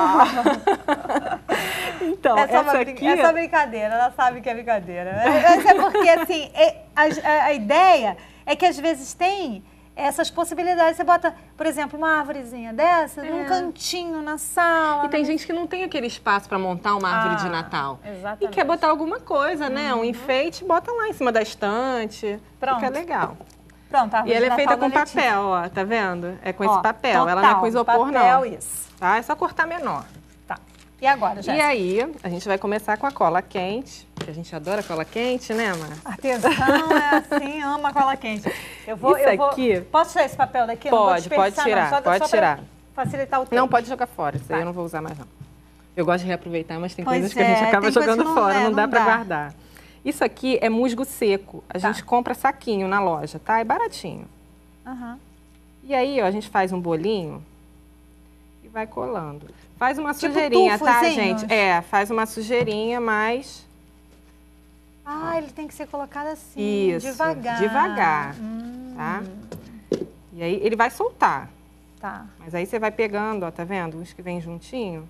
Então, É só, essa uma brin- aqui... é só brincadeira, ela sabe que é brincadeira. Mas é porque, assim, é- a, a ideia é que às vezes tem essas possibilidades. Você bota, por exemplo, uma árvorezinha dessa num cantinho na sala. E tem né? gente que não tem aquele espaço para montar uma árvore de Ah, Natal. exatamente. E quer botar alguma coisa, né? Um enfeite, bota lá em cima da estante. Pronto. Fica legal. Pronto, a árvore E ela de é feita Natal com da Letícia. papel, ó, tá vendo? É com Ó, esse papel. Ela não é total, com isopor, papel, não. isso. Tá? É só cortar menor. Tá. E agora, E Jéssica? aí, a gente vai começar com a cola quente, que a gente adora cola quente, né, Mar? Artesão é assim, ama cola quente. Eu vou, Isso eu vou... aqui- Posso tirar esse papel daqui? Não vou Pode, pode desperdiçar, tirar, não. Só, pode só pra tirar. facilitar o tempo. Não, pode jogar fora, isso aí Tá. eu não vou usar mais, não. Eu gosto de reaproveitar, mas tem Pois coisas que a gente é, acaba tem coisa jogando que não- fora, é, não dá não pra dá. guardar. Isso aqui é musgo seco. A Tá. gente compra saquinho na loja, tá? É baratinho. Aham. E aí, ó, a gente faz um bolinho e vai colando. Faz uma Tipo sujeirinha, tá, tufozinhos? gente? É, faz uma sujeirinha, mas... Ah, ele tem que ser colocado assim, Isso, devagar. devagar, Hum, tá? E aí, ele vai soltar. tá. Mas aí você vai pegando, ó, tá vendo? Uns que vem juntinho,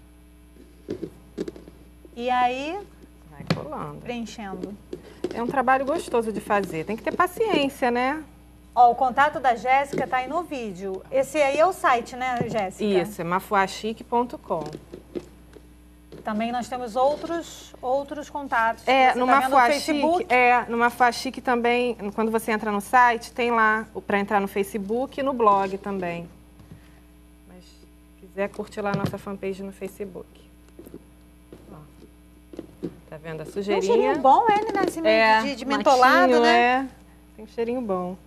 E aí, vai colando. preenchendo. É um trabalho gostoso de fazer. Tem que ter paciência, né? Ó, o contato da Jéssica tá aí no vídeo. Esse aí é o site, né, Jéssica? Isso, é mafuachique ponto com. Também nós temos outros, outros contatos. que É, você no tá vendo no Mafuachique, Facebook. é, no Mafuachique também, quando você entra no site, tem lá para entrar no Facebook e no blog também. Mas se quiser, curte lá a nossa fanpage no Facebook. Ó, tá vendo a Tem um sujeirinha? cheirinho bom ele, né? Esse meio É, de, de mentolado, matinho, né? É, tem um cheirinho bom.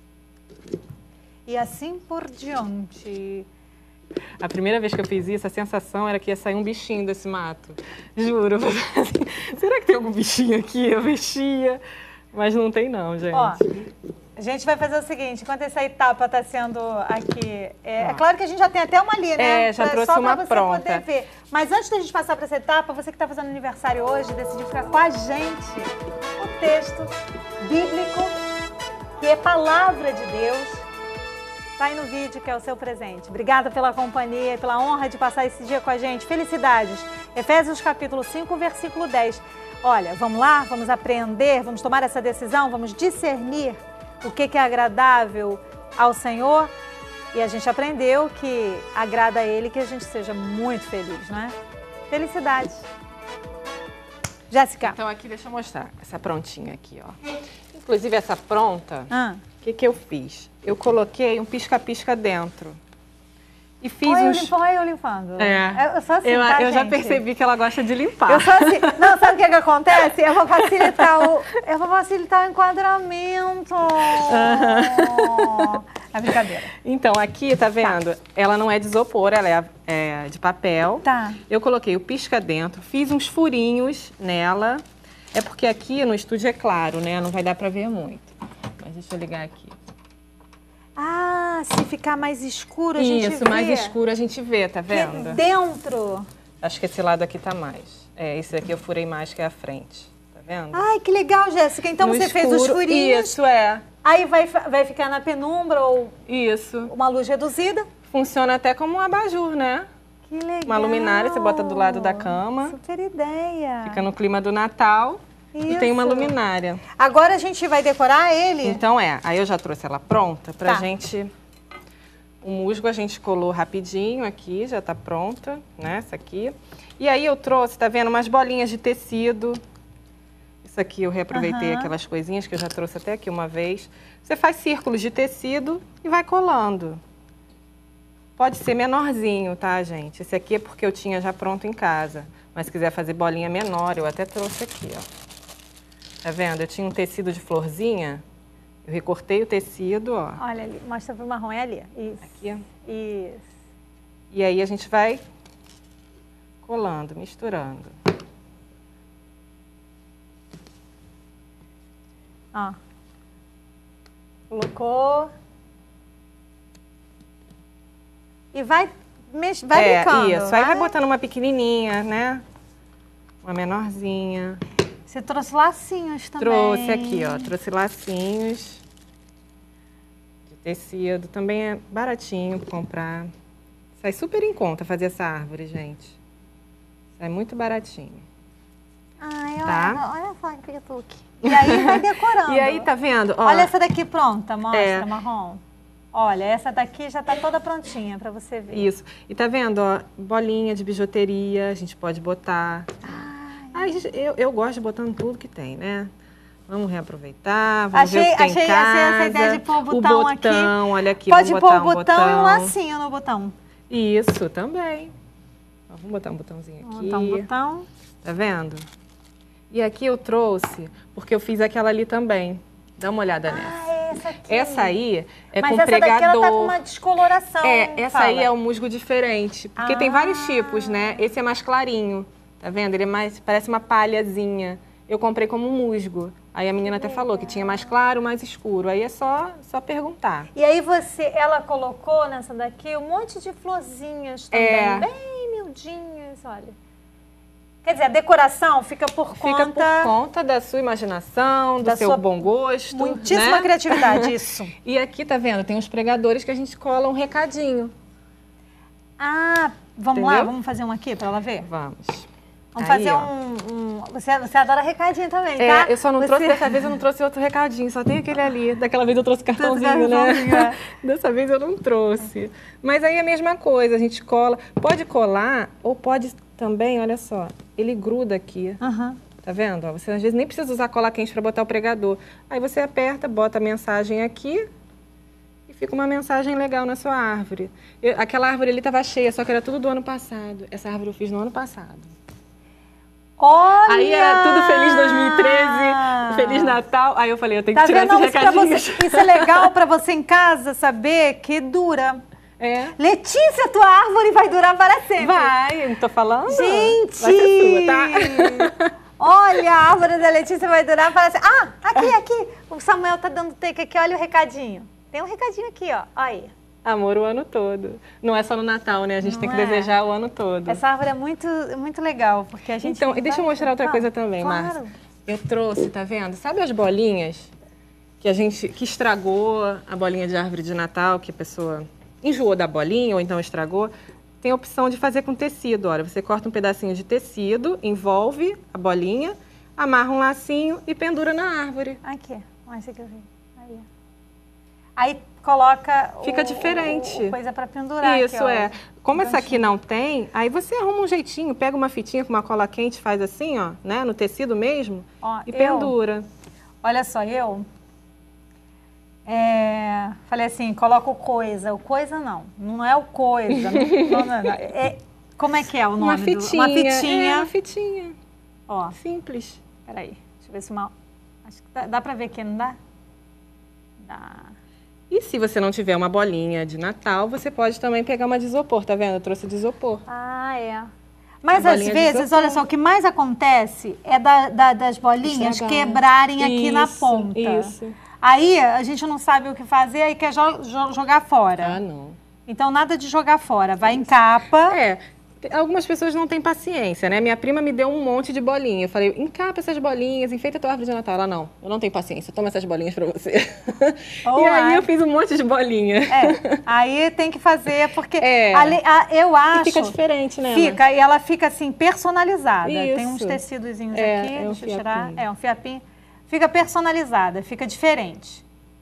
E assim por diante. A primeira vez que eu fiz isso, a sensação era que ia sair um bichinho desse mato. Juro. Assim, será que tem algum bichinho aqui? Eu mexia. Mas não tem não, gente. Ó, a gente vai fazer o seguinte, enquanto essa etapa está sendo aqui... É, Ó. é claro que a gente já tem até uma ali, né? É, já Pra- trouxe só uma pra você pronta. poder ver. Mas antes da gente passar para essa etapa, você que está fazendo aniversário hoje, decidiu ficar com a gente, o texto bíblico, que é palavra de Deus, tá aí no vídeo, que é o seu presente. Obrigada pela companhia, pela honra de passar esse dia com a gente. Felicidades. Efésios capítulo cinco, versículo dez. Olha, vamos lá, vamos aprender, vamos tomar essa decisão, vamos discernir o que que é agradável ao Senhor. E a gente aprendeu que agrada a Ele que a gente seja muito feliz, né? Felicidades. Jéssica. Então aqui, deixa eu mostrar essa prontinha aqui, ó. Inclusive essa pronta, Ah. o que que eu fiz? Eu coloquei um pisca-pisca dentro. E fiz Olha eu uns... limpando, olha eu limpando. É. Eu sou assim, eu, tá, eu já gente? percebi que ela gosta de limpar. Eu sou assim. Não, sabe o que que acontece? Eu vou facilitar o, eu vou facilitar o enquadramento. É brincadeira. Então, aqui, tá vendo? Ela não é de isopor, ela é, é de papel. Tá. Eu coloquei o pisca dentro, fiz uns furinhos nela. É porque aqui no estúdio é claro, né? Não vai dar pra ver muito. Mas deixa eu ligar aqui. Ah, se ficar mais escuro, a gente Isso, vê. mais escuro a gente vê, tá Que vendo? dentro. Acho que esse lado aqui tá mais. É, esse aqui eu furei mais que é a frente. Tá vendo? Ai, que legal, Jéssica. Então No você fez os escuro, furinhos. Isso, é. Aí vai, vai ficar na penumbra ou Isso. uma luz reduzida. Funciona até como um abajur, né? Que Que legal. Uma luminária, você bota do lado da cama. Super ideia. Fica no clima do Natal. Isso. E tem uma luminária. Agora a gente vai decorar ele? Então é, aí eu já trouxe ela pronta pra Tá. gente... O musgo a gente colou rapidinho aqui, já tá pronta, né, essa aqui. E aí eu trouxe, tá vendo, umas bolinhas de tecido. Isso aqui eu reaproveitei Aham. aquelas coisinhas que eu já trouxe até aqui uma vez. Você faz círculos de tecido e vai colando. Pode ser menorzinho, tá, gente? Esse aqui é porque eu tinha já pronto em casa. Mas se quiser fazer bolinha menor, eu até trouxe aqui, ó. Tá vendo? Eu tinha um tecido de florzinha. Eu recortei o tecido, ó. Olha ali, mostra pro marrom, é ali. Isso. Aqui, ó. Isso. E aí a gente vai colando, misturando. Ó. Colocou. E vai, mex... vai é, brincando. isso. Aí vai botando uma pequenininha, né? Uma menorzinha. Você trouxe lacinhos também. Trouxe aqui, ó. Trouxe lacinhos de tecido. Também é baratinho pra comprar. Sai super em conta fazer essa árvore, gente. Sai muito baratinho. Ai, Tá? olha, olha só que pituque. E aí vai decorando. E aí, tá vendo? Ó, Olha essa daqui pronta, mostra, É. marrom. Olha, essa daqui já tá toda prontinha pra você ver. Isso. E tá vendo, ó, bolinha de bijuteria, a gente pode botar. Ai, gente, eu, eu gosto de botando tudo que tem, né? Vamos reaproveitar, vamos Achei, ver o que tem achei em casa. essa ideia de pôr o botão, o aqui. botão, olha aqui, Pode vamos pôr botar o um botão, e um botão. lacinho no botão. Isso, também. Ó, vamos botar um botãozinho aqui. Vamos botar um botão. Tá vendo? E aqui eu trouxe, porque eu fiz aquela ali também. Dá uma olhada nessa. Ah, essa aqui. Essa aí é Mas com essa pregador. daqui ela tá com uma descoloração. É, essa fala. aí é um musgo diferente. Porque tem Ah. vários tipos, né? Esse é mais clarinho, tá vendo? Ele é mais, parece uma palhazinha. Eu comprei como musgo. Aí a menina até falou que tinha mais claro, mais escuro. Aí é só, só perguntar. E aí você, ela colocou nessa daqui um monte de florzinhas também, É. bem miudinhas, olha. Quer dizer, a decoração fica por Fica conta... por conta da sua imaginação, do da seu sua bom gosto. Muitíssima né? criatividade, isso. E aqui, tá vendo? Tem uns pregadores que a gente cola um recadinho. Ah, vamos lá, Entendeu? vamos fazer um aqui pra ela ver? Vamos. Vamos Aí, fazer ó. um, um... Você, você adora recadinho também, É, tá? eu só não Você- trouxe, dessa vez eu não trouxe outro recadinho, só tem aquele ali. Daquela vez eu trouxe cartãozinho, cartãozinho, né? é. Dessa vez eu não trouxe. Mas aí é a mesma coisa, a gente cola. Pode colar ou pode também, olha só, ele gruda aqui. Aham. Tá vendo? Ó, você às vezes nem precisa usar cola quente para botar o pregador. Aí você aperta, bota a mensagem aqui e fica uma mensagem legal na sua árvore. Eu- aquela árvore ali estava cheia, só que era tudo do ano passado. Essa árvore eu fiz no ano passado. Olha! Aí era tudo Feliz dois mil e treze, Feliz Natal. Aí eu falei, eu tenho que Tá tirar vendo? esses Isso, pra recadinhos. você, isso é legal pra você em casa saber que dura. É. Letícia, tua árvore vai durar para sempre. Vai, não tô falando? Gente! Vai ser sua, tá? Olha, a árvore da Letícia vai durar para sempre. Ah, aqui, aqui. O Samuel tá dando take aqui. Olha o recadinho. Tem um recadinho aqui, ó. Aí. Amor o ano todo. Não é só no Natal, né? A gente Não tem que é. desejar o ano todo. Essa árvore é muito, muito legal, porque a gente... Então, e deixa eu mostrar outra Ah, coisa também, claro. Márcia. Eu trouxe, tá vendo? Sabe as bolinhas que a gente que estragou a bolinha de árvore de Natal, que a pessoa enjoou da bolinha ou então estragou? Tem a opção de fazer com tecido. Olha, você corta um pedacinho de tecido, envolve a bolinha, amarra um lacinho e pendura na árvore. Aqui, olha esse aqui eu vi. Aí, ó. Aí coloca Fica o, diferente. o- coisa para pendurar. Isso, aqui, ó. é. Como essa aqui não tem, aí você arruma um jeitinho, pega uma fitinha com uma cola quente, faz assim, ó, né, no tecido mesmo, Ó, e eu- pendura. Olha só, eu é, falei assim, coloca o coisa. O coisa não, não é o coisa. não, não, não, não. É, como é que é o nome? Uma do- fitinha. Uma fitinha. É, uma fitinha. Ó, Simples. peraí, deixa eu ver se uma... Acho que dá, dá pra ver aqui, não dá? Dá. E se você não tiver uma bolinha de Natal, você pode também pegar uma de isopor, tá vendo? Eu trouxe de isopor. Ah, é. Mas A às bolinha de vezes, isopor. olha só, o que mais acontece é da- da- das bolinhas Estragar. quebrarem aqui na Isso, ponta. isso. Aí a gente não sabe o que fazer, aí quer jo- jo- jogar fora. Ah, não. Então nada de jogar fora, vai em capa. É, Algumas pessoas não têm paciência, né? Minha prima me deu um monte de bolinha. Eu falei, encapa essas bolinhas, enfeita a tua árvore de Natal. Ela, não, eu não tenho paciência, toma essas bolinhas pra você. Oh, e aí ai. eu fiz um monte de bolinha. É, aí tem que fazer, porque é. ali, a, eu acho... E fica diferente, né? Fica, e ela fica assim, personalizada. Isso. Tem uns tecidozinhos é, aqui, é um deixa eu tirar. fiapinho. É, um fiapinho. Fica personalizada, fica diferente.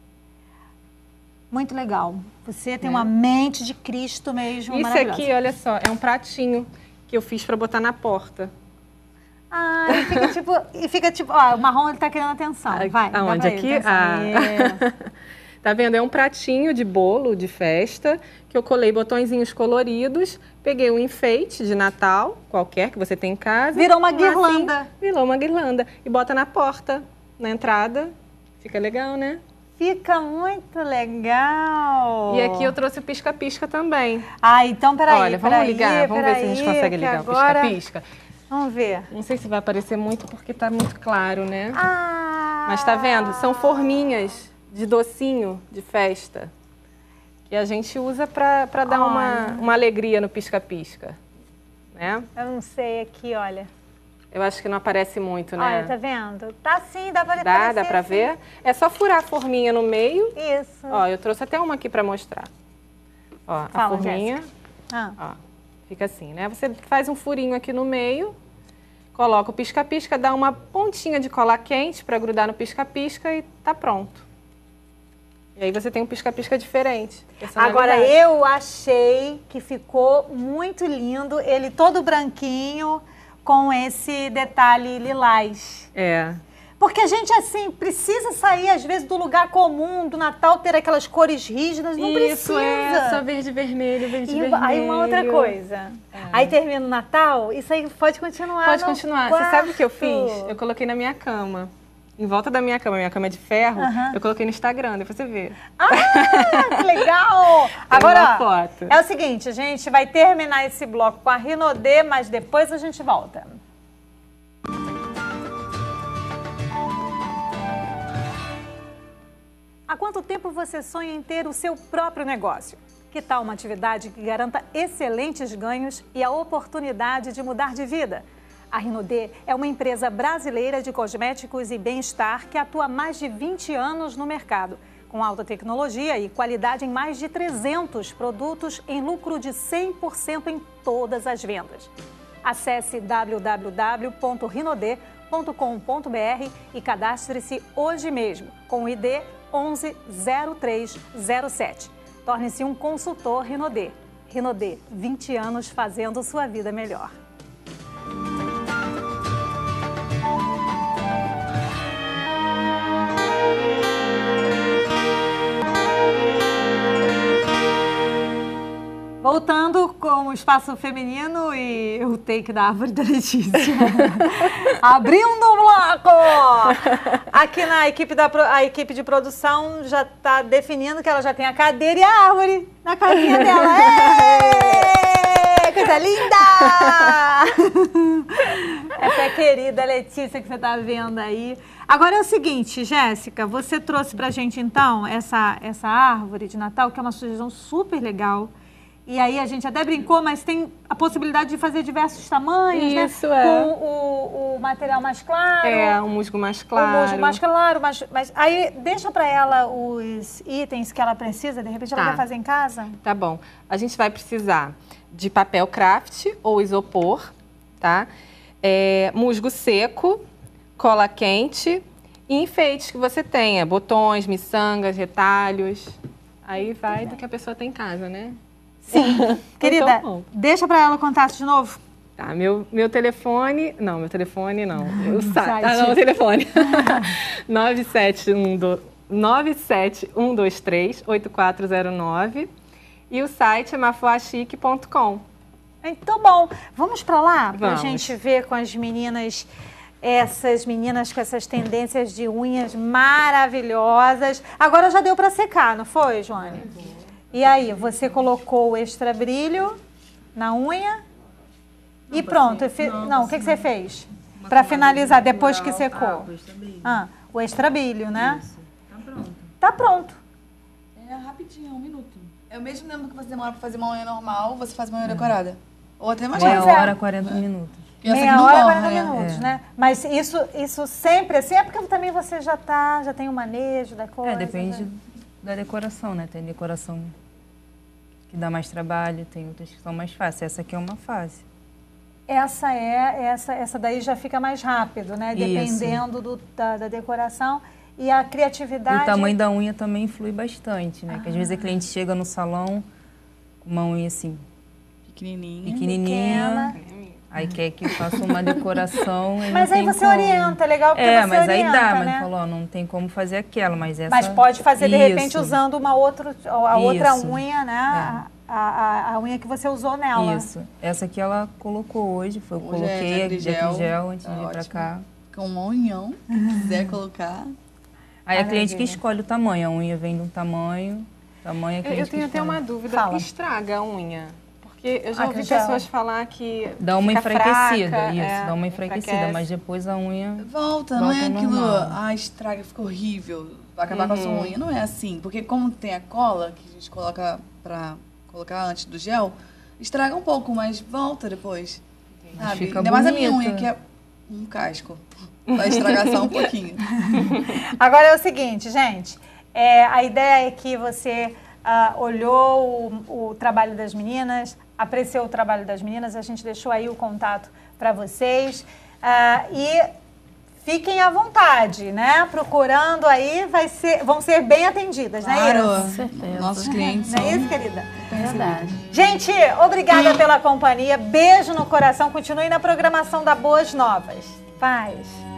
Muito legal. Você tem é. uma mente de Cristo mesmo, Isso maravilhosa. aqui, olha só, é um pratinho que eu fiz para botar na porta. Ah, e fica tipo, e fica tipo, ó, o marrom ele tá querendo atenção. Vai, aonde? Aqui? Ah. Tá vendo? É um pratinho de bolo de festa que eu colei botõezinhos coloridos, peguei um enfeite de Natal, qualquer que você tem em casa. Virou uma guirlanda. Assim, virou uma guirlanda. E bota na porta, na entrada. Fica legal, né? Fica muito legal. E aqui eu trouxe o pisca-pisca também. Ah, então peraí. Olha, vamos peraí, ligar, vamos ver se a gente consegue ligar agora... o pisca-pisca. Vamos ver. Não sei se vai aparecer muito porque tá muito claro, né? Ah. Mas tá vendo? São forminhas de docinho de festa que a gente usa pra, pra dar uma, uma alegria no pisca-pisca, né? Eu não sei aqui, olha. Eu acho que não aparece muito, né? Olha, tá vendo? Tá sim, dá pra Dá, dá pra assim. ver? É só furar a forminha no meio. Isso. Ó, eu trouxe até uma aqui pra mostrar. Ó, Fala, a forminha. Ah. Ó, fica assim, né? Você faz um furinho aqui no meio, coloca o pisca-pisca, dá uma pontinha de cola quente pra grudar no pisca-pisca e tá pronto. E aí você tem um pisca-pisca diferente. Agora, eu achei que ficou muito lindo, ele todo branquinho, com esse detalhe lilás. É. Porque a gente, assim, precisa sair, às vezes, do lugar comum, do Natal, ter aquelas cores rígidas, não Isso, precisa. é, só verde e vermelho, verde e vermelho. Aí uma outra coisa. É. Aí termina o Natal, isso aí pode continuar Pode no continuar. quarto. Você sabe o que eu fiz? Eu coloquei na minha cama. Em volta da minha cama, minha cama é de ferro, uh-huh. eu coloquei no Instagram, depois você vê. Ah, que legal! Agora, foto. É o seguinte, a gente vai terminar esse bloco com a Rinodê, mas depois a gente volta. Há quanto tempo você sonha em ter o seu próprio negócio? Que tal uma atividade que garanta excelentes ganhos e a oportunidade de mudar de vida? A Rinodê é uma empresa brasileira de cosméticos e bem-estar que atua há mais de vinte anos no mercado, com alta tecnologia e qualidade em mais de trezentos produtos em lucro de cem por cento em todas as vendas. Acesse w w w ponto rinodê ponto com ponto b r e cadastre-se hoje mesmo com o I D onze zero três zero sete. Torne-se um consultor Rinodê. Rinodê, vinte anos fazendo sua vida melhor. Voltando com o espaço feminino e o take da árvore da Letícia. Abrindo o bloco! Aqui na equipe, da, a equipe de produção já está definindo que ela já tem a cadeira e a árvore na casinha dela. Êêêê! Coisa linda! Essa é a querida Letícia que você está vendo aí. Agora é o seguinte, Jéssica, você trouxe pra gente então essa, essa árvore de Natal, que é uma sugestão super legal. E aí a gente até brincou, mas tem a possibilidade de fazer diversos tamanhos, Isso, né? é. Com o, o material mais claro. É, o musgo mais claro. O musgo mais claro, mas, mas aí deixa pra ela os itens que ela precisa, de repente ela Tá. quer fazer em casa. Tá bom. A gente vai precisar de papel craft ou isopor, tá? É, musgo seco, cola quente e enfeites que você tenha. Botões, miçangas, retalhos. Aí vai do que a pessoa tem em casa, né? Sim. Querida, Então, deixa pra ela o contato de novo. Tá, meu, meu telefone... Não, meu telefone não. O site. site. Ah, não, o telefone. nove sete um dois três oito quatro zero nove e o site é mafuachique ponto com. Então, bom, vamos pra lá? Pra Vamos. gente ver com as meninas, essas meninas com essas tendências de unhas maravilhosas. Agora já deu pra secar, não foi, Joane? E aí, você colocou o extra brilho na unha não, e pronto. Fi... Não, não, o que, que você fez? Para finalizar, depois que secou. Ah, o extra brilho. Ah, o extra brilho, né? Isso. Tá pronto. Tá pronto. É rapidinho, um minuto. É o mesmo tempo que você demora pra fazer uma unha normal, você faz uma unha decorada. Ou até mais Meia rápido. hora, quarenta minutos. E essa Meia aqui não hora, corre, quarenta né? minutos, É. né? Mas isso, isso sempre assim, é porque também você já tá, já tem o manejo da coisa. É, depende né? da decoração, né? Tem decoração que dá mais trabalho, tem outras que são mais fáceis. Essa aqui é uma fase. Essa é, essa, essa daí já fica mais rápido, né? Isso. Dependendo do, da, da decoração. E a criatividade... O tamanho da unha também influi bastante, né? Ah. Que às vezes a cliente chega no salão com uma unha assim, pequenininha, pequenininha, aí quer que faça uma decoração. Mas aí você como. orienta, legal porque é, você mas orienta, aí dá, né? mas falou, ó, não tem como fazer aquela, mas essa... Mas pode fazer de Isso. repente usando uma outra, a outra Isso. unha, né? É. A, a, a unha que você usou nela. Isso. Essa aqui ela colocou hoje, foi, eu hoje coloquei é de gel antes tá de ir pra cá. Com uma unhão, se quiser colocar. Aí a cliente que escolhe o tamanho, a unha vem de um tamanho, tamanho a cliente Eu tenho até uma dúvida, Fala. Estraga a unha? Porque eu já Ah, ouvi já. pessoas falar que dá uma enfraquecida, fraca, isso, é, dá uma enfraquecida, enfraquece. mas depois a unha volta, volta não é aquilo, normal. ah, estraga, fica horrível, vai acabar Uhum. com a sua unha. Não é assim, porque como tem a cola, que a gente coloca pra colocar antes do gel, estraga um pouco, mas volta depois. Sabe? Fica Ainda mais a minha bonito. unha, que é um casco. Vai estragar só um pouquinho. Agora é o seguinte, gente, é, a ideia é que você ah, olhou o, o trabalho das meninas, apreciou o trabalho das meninas, a gente deixou aí o contato para vocês ah, e fiquem à vontade, né? Procurando aí, vai ser, vão ser bem atendidas, né, Ira? Claro, Com certeza. nossos clientes Não são... é isso, querida? Verdade. Gente, obrigada pela companhia, beijo no coração, continue na programação da Boas Novas. Paz.